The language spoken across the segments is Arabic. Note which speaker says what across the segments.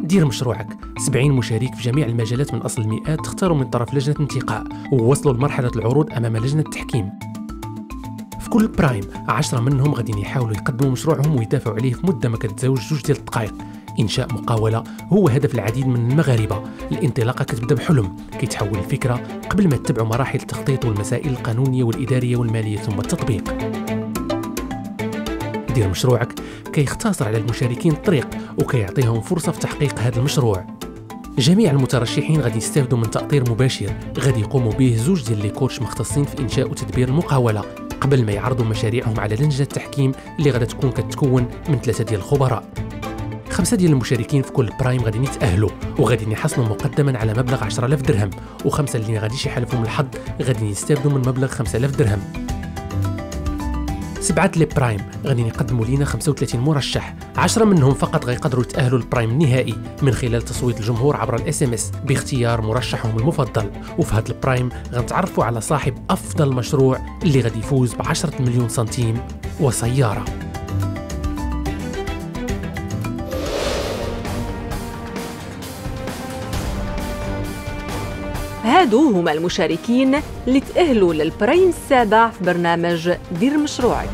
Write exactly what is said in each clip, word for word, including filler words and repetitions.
Speaker 1: دير مشروعك. سبعين مشارك في جميع المجالات من أصل المئات تختاروا من طرف لجنة انتقاء ووصلوا لمرحلة العروض أمام لجنة التحكيم. في كل برايم عشرة منهم غاديين يحاولوا يقدموا مشروعهم ويدافعوا عليه في مدة ما كتزاوج جوج ديال الدقائق. إنشاء مقاولة هو هدف العديد من المغاربة. الانطلاقة كتبدا بحلم كيتحول لفكرة قبل ما تتبعوا مراحل التخطيط والمسائل القانونية والإدارية والمالية ثم التطبيق. دير مشروعك كيختصر على المشاركين الطريق وكيعطيهم فرصة في تحقيق هذا المشروع. جميع المترشحين غادي يستافدوا من تأطير مباشر غادي يقوموا به زوج ديال لي كوتش مختصين في إنشاء وتدبير المقاولة قبل ما يعرضوا مشاريعهم على لجنة التحكيم اللي غادي تكون كتكون من ثلاثة ديال الخبراء. خمسة ديال المشاركين في كل برايم غادي يتأهلوا وغادي يحصلوا مقدما على مبلغ عشرة آلاف درهم، وخمسة اللي غاديش يحالفهم الحظ غادي يستافدوا من مبلغ خمسة آلاف درهم. سبعة لي برايم غادي يقدموا لينا خمسة وثلاثين مرشح، عشرة منهم فقط غيقدروا يتأهلوا للبرايم النهائي من خلال تصويت الجمهور عبر الاس ام اس باختيار مرشحهم المفضل. وفي هذا البرايم غنتعرفوا على صاحب افضل مشروع اللي غادي يفوز ب عشرة مليون سنتيم وسيارة.
Speaker 2: هادو هما المشاركين اللي تأهلوا للبرايم السابع في برنامج دير مشروعك.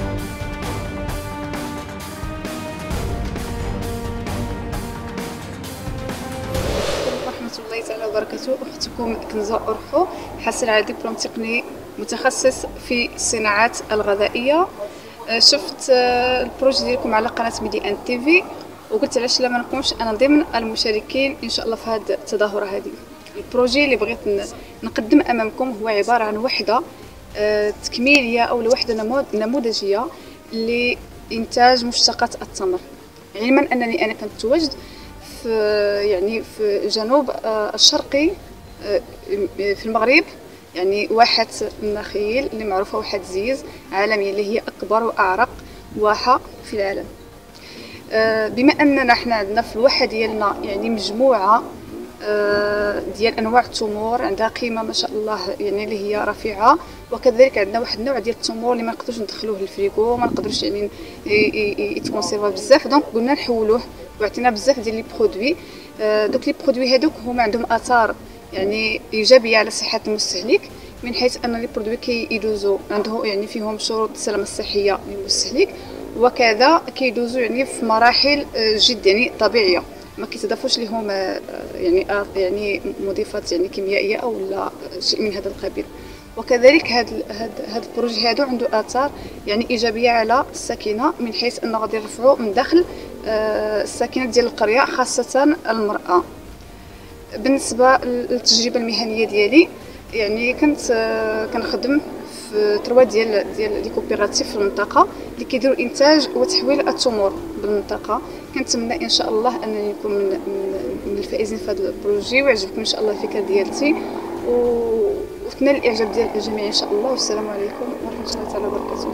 Speaker 3: ورحمة الله تعالى وبركاته. أختكم كنزة أرخو، حاصل على دبلوم تقني متخصص في الصناعات الغذائية. شفت البروجي ديالكم على قناة ميدي ان تي في وقلت علاش لا ما نكونش انا ضمن المشاركين ان شاء الله في هذه التظاهرة هذه. البروجي اللي بغيت نقدم امامكم هو عباره عن وحده تكميليه او وحده نموذجيه لانتاج مشتقات التمر، علما انني انا كنت تواجد في يعني في الجنوب الشرقي في المغرب، يعني واحه النخيل اللي معروفه واحه زيز عالميه اللي هي اكبر واعرق واحه في العالم. بما اننا حنا عندنا في الواحه ديالنا يعني مجموعه ديال انواع التمور عندها قيمه ما شاء الله يعني اللي هي رفيعه، وكذلك عندنا واحد النوع ديال التمور اللي ما نقدروش ندخلوه للفريكو، ما نقدروش يعني يتكونسيرفا بزاف، دونك قلنا نحولوه وعطينا بزاف ديال لي برودوي. دوك لي برودوي هذوك هما عندهم اثار يعني ايجابيه على صحه المستهلك، من حيث ان لي برودوي كيدوزو عنده يعني فيهم شروط السلامه الصحيه للمستهلك، وكذا كيدوزو يعني في مراحل جد يعني طبيعيه، ما كيتضافوش لهم يعني يعني مضيفات يعني كيميائيه او لا شيء من هذا القبيل. وكذلك هذا هذا البروجي هذا عنده اثار يعني ايجابيه على الساكنه، من حيث انه غادي يرفعوا من دخل الساكنه ديال القريه خاصه المراه. بالنسبه للتجربه المهنيه ديالي يعني كنت كنخدم في تروا ديال ديال لي كوبيراتيف في المنطقه اللي كيديروا انتاج وتحويل التمور بالمنطقه. كنتمنى ان شاء الله انني نكون من, من الفائزين في هذا البروجي، ويعجبكم ان شاء الله الفكره ديالتي وتنال الاعجاب ديال الجميع ان شاء الله. والسلام عليكم ورحمه الله تعالى وبركاته.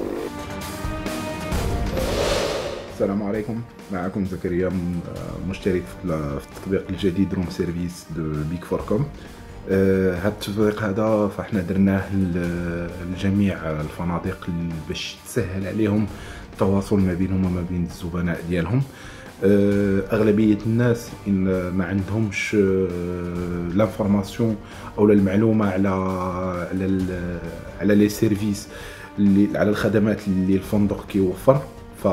Speaker 4: السلام عليكم، معكم زكريا مشترك في التطبيق الجديد روم سيرفيس دو بيك فوركوم. هذا التطبيق هذا فاحنا درناه لجميع الفنادق باش تسهل عليهم التواصل ما بينهم وما بين الزبناء ديالهم. اغلبيه الناس ان ما عندهمش لانفورماسيون او المعلومه على على على لي سيرفيس اللي على الخدمات اللي الفندق كيوفر، ف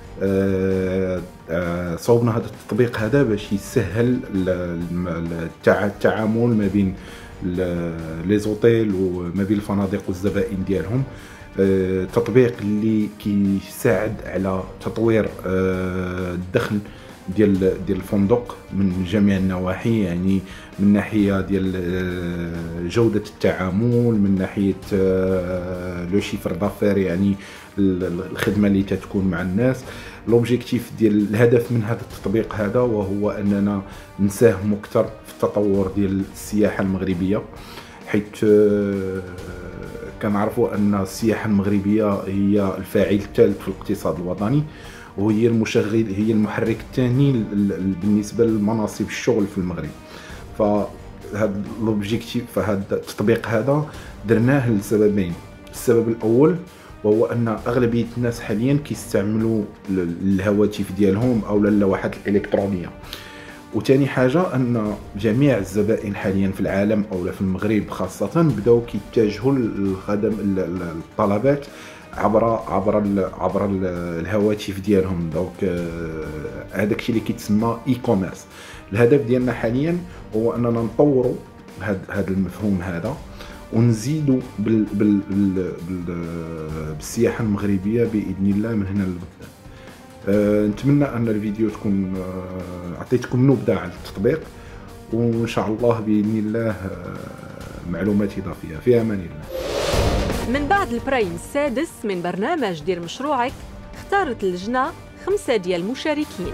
Speaker 4: صوبنا هذا التطبيق هذا باش يسهل التعامل ما بين لي زوتيل وما بين الفنادق والزبائن ديالهم. تطبيق اللي كيساعد على تطوير الدخل ديال ديال الفندق من جميع النواحي، يعني من ناحيه ديال جوده التعامل، من ناحيه لو شيفر دافير يعني الخدمه اللي تتكون مع الناس. لوبجيكتيف ديال الهدف من هذا التطبيق هذا وهو اننا نساهموا اكثر في التطور ديال السياحه المغربيه، حيث كنعرفوا ان السياحه المغربيه هي الفاعل الثالث في الاقتصاد الوطني، وهي المشغل هي المحرك الثاني بالنسبه لمناصب الشغل في المغرب. فهذا لوبجيكتيف فهذا التطبيق هذا درناه لسببين. السبب الاول وهو ان اغلبيه الناس حاليا كيستعملوا الهواتف ديالهم او اللوحات الالكترونيه. وثاني حاجه ان جميع الزبائن حاليا في العالم او في المغرب خاصه بداو كيتجهوا للخدم الطلبات عبر عبر ال عبر ال الهواتف ديالهم. دونك هذاك الشيء اللي كيتسمى اي كوميرس. الهدف ديالنا حاليا هو اننا نطوروا هذا هذا المفهوم هذا ونزيدوا بال بال بال بالسياحه المغربيه باذن الله من هنا لقدام. أه نتمنى ان الفيديو تكون أه عطيتكم نبذه على التطبيق، وان شاء الله باذن الله أه معلومات اضافيه. في امان الله.
Speaker 2: من بعد البرايم السادس من برنامج دير مشروعك، اختارت اللجنة خمسة ديال المشاركين.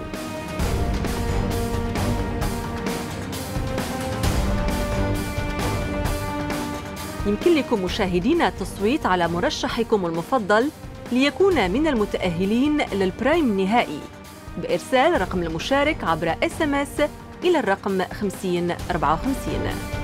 Speaker 2: يمكن لكم مشاهدينا التصويت على مرشحكم المفضل ليكون من المتأهلين للبرايم النهائي بإرسال رقم المشارك عبر اس ام اس إلى الرقم خمسين أربعة وخمسين.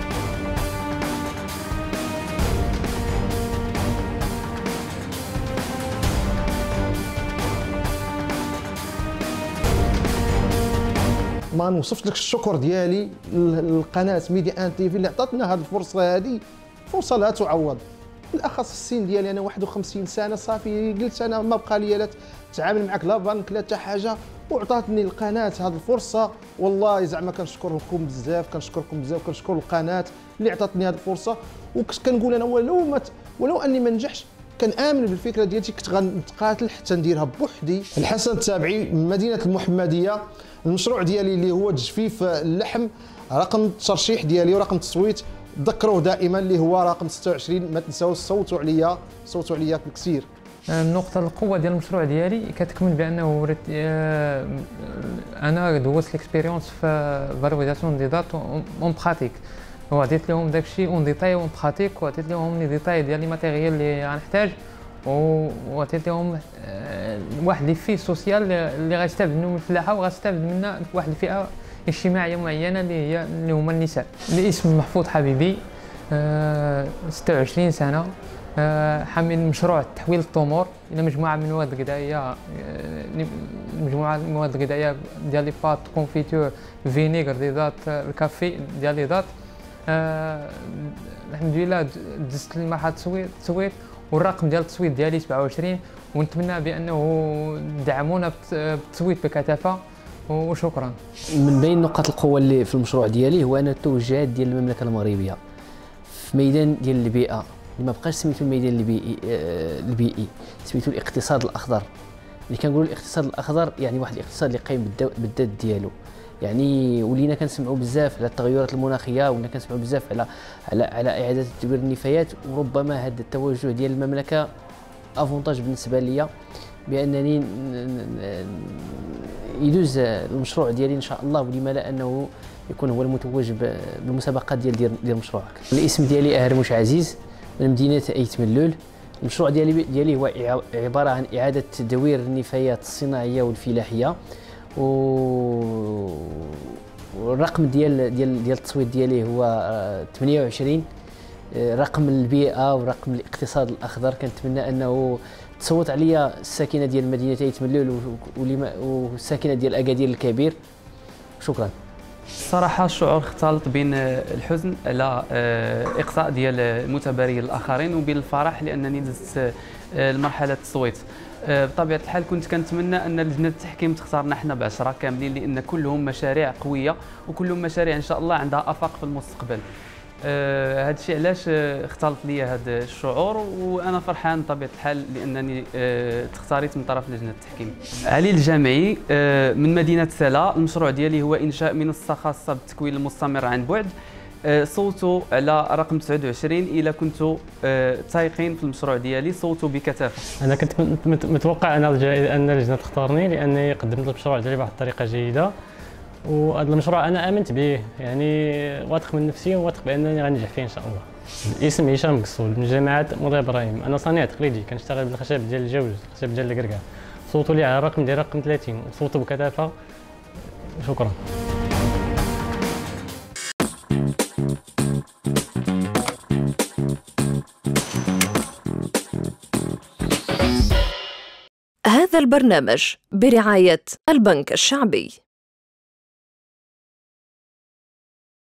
Speaker 5: ما نوصفش لك الشكر ديالي للقناه ميديا ان تي في اللي عطاتنا هذه الفرصه. هذه فرصه لا تعوض، بالاخص السن ديالي انا واحد وخمسين سنه صافي. قلت انا ما بقى لي لا تعامل معك لا بنك لا حتى حاجه، وعطاتني القناه هذه الفرصه. والله زعما كنشكركم بزاف، كنشكركم بزاف، كنشكر القناه اللي عطاتني هذه الفرصه. وكنت كنقول انا ولو ما ولو اني ما نجحش كنآمن بالفكره ديالتي، كنت غنتقاتل حتى نديرها بوحدي. الحسن التابعي من مدينه المحمديه. المشروع ديالي اللي هو تجفيف اللحم، رقم الترشيح ديالي ورقم التصويت ذكروه دائما اللي هو رقم ستة وعشرين. ما تنساوش صوتوا عليا، صوتوا عليا بالكثير.
Speaker 6: النقطة القوة ديال المشروع ديالي كتكمن بأنه وريت أنا دوزت ليكسبيريونس في فالوريزاسيون دي دات اون براتيك، وعطيت لهم داكشي اون ديتاي اون براتيك، وعطيت لهم لي ديتاي ديال لي ماتيريال اللي غنحتاج، وعطيت لهم واحد لي في سوسيال اللي غيستافد منهم الفلاحة وغيستافد منها واحد الفئة اجتماعية معينة اللي هي اللي هما النساء. الاسم محفوظ حبيبي، ستة وعشرين سنة، حامل مشروع تحويل التمور الى مجموعه من المواد الغذائيه، مجموعه من المواد الغذائيه ديال لي بات، كونفيتور، فينيغر، دي دات، الكافي ديال لي دات. أه الحمد لله دزت لمرحله التصويت التصويت والرقم ديال التصويت ديالي سبعة وعشرين، ونتمنى بانه تدعمونا بالتصويت بكثافه، وشكرا. من بين نقاط القوه اللي في المشروع ديالي هو ان التوجهات ديال المملكه المغربيه في ميدان ديال البيئه اللي ما بقاش سميتو الميدان البيئي البيئي سميتو الاقتصاد الاخضر. اللي كنقولوا الاقتصاد الاخضر يعني واحد الاقتصاد اللي قايم بالذات ديالو. يعني ولينا كنسمعوا بزاف على التغيرات المناخيه، ولينا كنسمعوا بزاف على على على اعاده تدوير النفايات، وربما هذا التوجه ديال المملكه افونتاج بالنسبه ليا بانني يدوز المشروع ديالي ان شاء الله، ولما لا انه يكون هو المتوج بالمسابقات ديال ديال مشروعك. الاسم ديالي اهرموش عزيز من مدينه ايت ملول. المشروع ديالي ديالي هو عباره عن اعاده تدوير النفايات الصناعيه والفلاحيه، والرقم ديال ديال ديال التصويت ديالي هو ثمانية وعشرين، رقم البيئه ورقم الاقتصاد الاخضر. كنتمنى انه تصوت عليا الساكنه ديال مدينه ايت ملول والساكنه ديال اكادير الكبير. شكرا.
Speaker 7: الصراحة الشعور اختلط بين الحزن على إقصاء ديال المتباريين الآخرين وبين الفرح لأنني دزت لمرحلة التصويت. بطبيعة الحال كنت كنتمنى أن لجنة التحكيم تختارنا حنا بعشرة كاملين، لأن كلهم مشاريع قوية وكلهم مشاريع إن شاء الله عندها آفاق في المستقبل. هذا الشيء علاش اختلط لي هذا الشعور، وانا فرحان بطبيعه الحال لانني تختاريت من طرف لجنه التحكيم. علي الجامعي من مدينه سلا. المشروع ديالي هو انشاء منصه خاصه بالتكوين المستمر عن بعد. صوتوا على رقم تسعة وعشرين. الا كنتوا تايقين في المشروع ديالي صوتوا بكثافه.
Speaker 6: انا كنت متوقع ان ان اللجنه تختارني لاني قدمت المشروع ديالي بواحد الطريقه جيده، وهذا المشروع انا امنت به، يعني واثق من نفسي وواثق بانني غنجح فيه ان شاء الله. الاسم هشام قصول من جامعه مولاي ابراهيم. انا صانع تقليدي كنشتغل بالخشب ديال الجوز، الخشب ديال الكركع. صوتوا لي على الرقم ديال رقم ثلاثين وصوتوا بكثافه. شكرا.
Speaker 2: هذا البرنامج برعايه البنك الشعبي.